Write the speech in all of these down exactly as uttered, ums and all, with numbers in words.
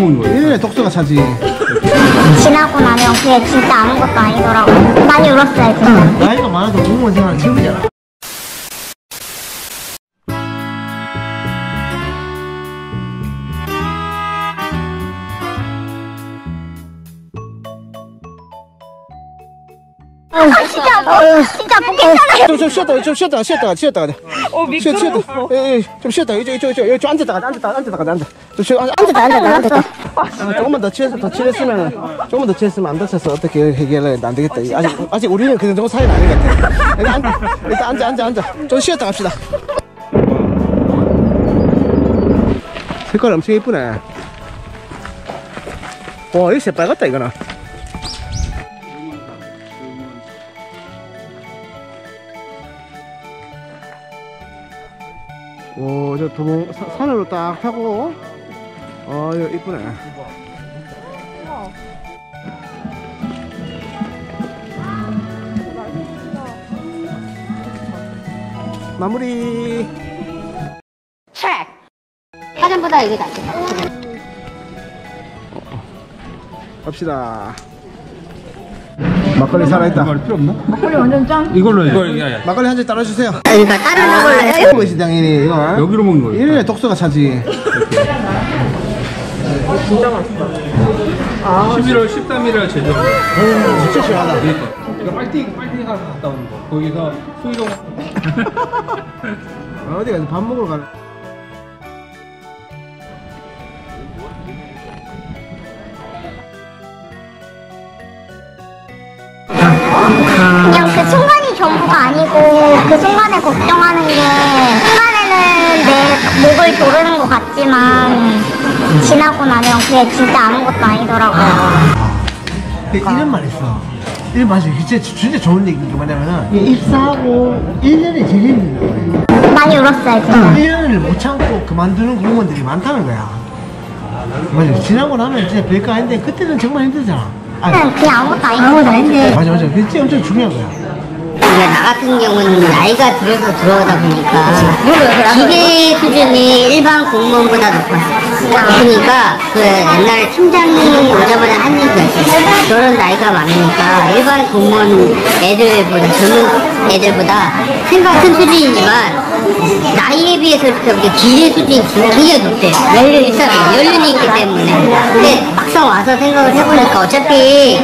먹는 거예요? 일 년에 독서가 차지. 지나고 나면 그게 진짜 아무것도 아니더라고. 많이 울었어요, 진짜. 나이가 많아도 공무원 생활은 처음이잖아. 아, 진짜 뭐, 진짜 뭐 괜찮아요. 좀, 좀 쉬었다가, 좀 쉬었다가, 쉬었다가, 쉬었다가. 어, 미끄러워. 예, 예, 좀 쉬었다가, 이쪽, 이쪽, 이쪽, 이쪽 앉았다가, 앉았다가, 앉았다가, 앉아. 좀 쉬어, 앉았다, 앉았다, 앉았다. 아, 조금만 더 취해서, 더 취했으면, 조금만 더 취했으면 안 다쳐서 어떻게 해결해야 안 되겠다. 아직, 아직 우리는 그 정도 사이는 아닌 것 같아. 일단, 앉아, 일단 앉아, 앉아, 앉아. 좀 쉬었다 갑시다. 색깔 엄청 예쁘네. 와, 이거 새빨갛다, 이거는. 오, 저 도봉, 사, 산으로 딱 타고, 어, 이거 이쁘네. 마무리. 트랙. 사전보다 이게 낫지. 갑시다. 막걸리 살아있다. 막걸리 필요 없나? 막걸리 완전 짱. 이걸로 해. 이거, 야, 야. 막걸리 한 잔 따라주세요. 그러니까 따르는 걸로 해요. 것이 당연히 이거. 여기로 먹는 거예요. 일 년에 독서가 차지. 진짜 맛있다. 십일월 십삼일에 제주. 진짜 시원하다. 그러니까. 이거 빨띵, 빨띵 가서 갔다 오는 거. 거기서 수의동. 어디 가서 밥 먹으러 가는. 그냥 그 순간이 전부가 아니고 그 순간에 걱정하는 게 순간에는 내 목을 조르는 것 같지만 지나고 나면 그게 진짜 아무것도 아니더라고요. 이런 말 있어. 이런 말이 진짜, 진짜 좋은 얘기인 게 뭐냐면은 입사하고 일 년이 제일 힘든 거야. 많이 울었어요, 진짜. 일 년을 못 참고 그만두는 공무원들이 많다는 거야. 맞아. 지나고 나면 진짜 별거 아닌데 그때는 정말 힘들잖아. 그냥 그냥 아무것도 아니고. 맞아, 맞아. 그게 엄청 중요한 거야. 근데 나 같은 경우는 나이가 들어서 들어오다 보니까 기대 수준이 일반 공무원보다 높았어. 그러니까 그 옛날 팀장님 오자마자 한 얘기가 있었어. 저런 나이가 많으니까 일반 공무원 애들보다 젊은 애들보다 생각 큰 수준이지만 나이에 비해서 이렇게 기대 수준이 굉장히 높대. 연륜 있어요. 연륜이 있기 때문에. 근데 막상 와서 생각을 해보니까 어차피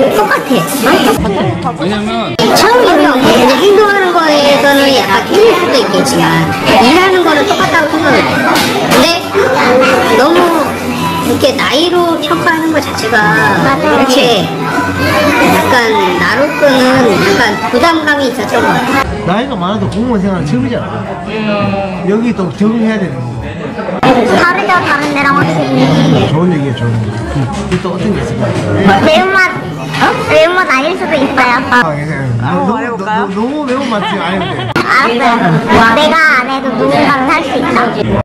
똑같아. 왜냐면 처음이면 근데 행동하는 거에서는 약간 틀릴 수도 있겠지만 일하는 거는 똑같다고 생각을 해. 근데 너무 이렇게 나이로 평가하는 것 자체가 이렇게 약간 나로서는 약간 부담감이 있었던 것 같아. 나이가 많아도 공무원 생활은 처음이잖아. 여기 또 적응해야 되는 거고. 다르죠, 다른 데랑 확실히. 좋은 얘기야, 좋은 얘기. 이게 또 어떤 게 있을까? 매운맛, 어? 매운맛 아닐 수도 있어요. 아, 괜찮아요. 너무, 말해볼까요? 너무, 너무 매운 맛이 아닌데. 알았어요. 내가 안 해도 누군가는 할 수 있다.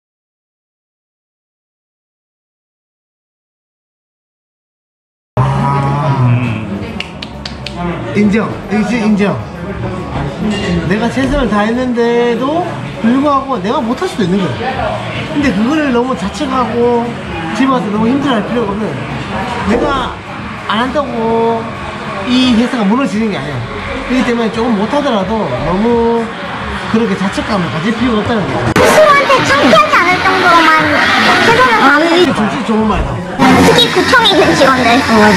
인정. 이제 인정. 내가 최선을 다했는데도 불구하고 내가 못할 수도 있는 거야. 근데 그거를 너무 자책하고 집에 와서 너무 힘들어할 필요가 없는 거야. 내가 안 한다고 이 회사가 무너지는 게 아니야. 그렇기 때문에 조금 못하더라도 너무 그렇게 자책감을 가질 필요가 없다는 거야. 스스로한테 창피하지 않을 정도로만 최선을 다하는. 솔직히 좋은 말이다. 특히 구청에 있는 직원들.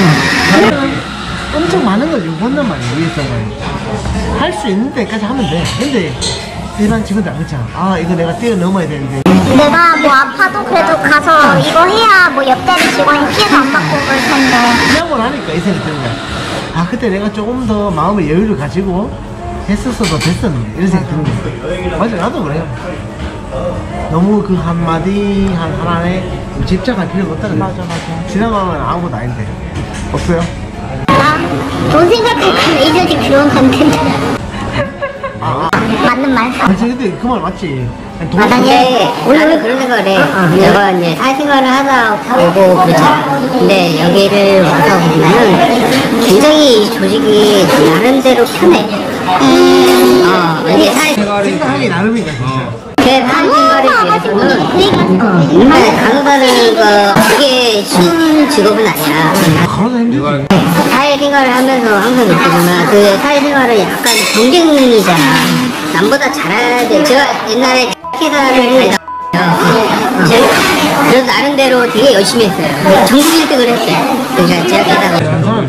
엄청 많은 걸 요구한단 말이야, 위에서는. 할 수 있는 데까지 하면 돼. 근데 일반 직원들 안 그렇잖아. 아, 이거 내가 뛰어넘어야 되는데. 내가 뭐 아파도 그래도 가서 이거 해야 뭐 옆자리 직원이 피해도 안 받고 그럴 텐데. 그냥을 하니까 이 생각이 드는 거야. 아, 그때 내가 조금 더 마음의 여유를 가지고 했었어도 됐었는데. 이런 생각이 드는 거야. 맞아, 나도 그래요. 너무 그 한마디, 한 하나에 집착할 필요가 없다는 거야. 맞아, 맞아. 지나가면 아무것도 아닌데. 없어요? 돈 생각하면 에이전시 그런 컨텐츠. 아, 맞는 말. 아, 근데 그 말 맞지? 돈 근데 나는 그런 생각을 해. 내가 이제 사회생활을 하다 오고 그렇잖아. 근데 여기를 와서 보면은 굉장히 이 조직이 나름대로 편해. 음, 어, 이게 사회생활을 생각하기 나름이니까, 진짜. 제 사회생활에 대해서는 간호사는 그 이게 쉬운 직업은 아니야. 그러다 힘들지. 사회생활을 하면서 항상 느끼지만 그 사회생활은 약간 경쟁이잖아. 남보다 잘해야 돼. 제가 옛날에 회사를 다녔어요. 제가 그래서 나름대로 되게 열심히 했어요. 전국 일 등을 했어요. 그러니까 제가 회사가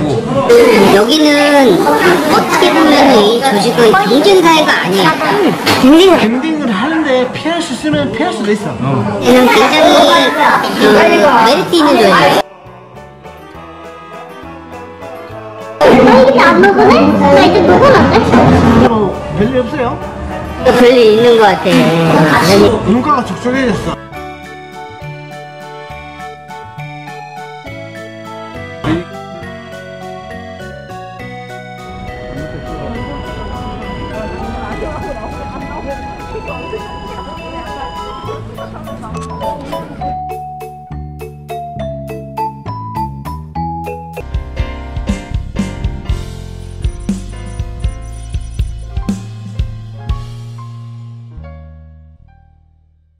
여기는 어떻게 보면 이 조직은 경쟁사회가 아니야. 밴딩을 하는데 피할 수 있으면 피할 수도 있어. 얘는 굉장히 그 메리트 있는 조직이에요. 근데 안 먹으네? 나 이제 먹으면 안 돼? 뭐 별일 없어요? 별일 있는 것 같아. 눈가가 촉촉해졌어.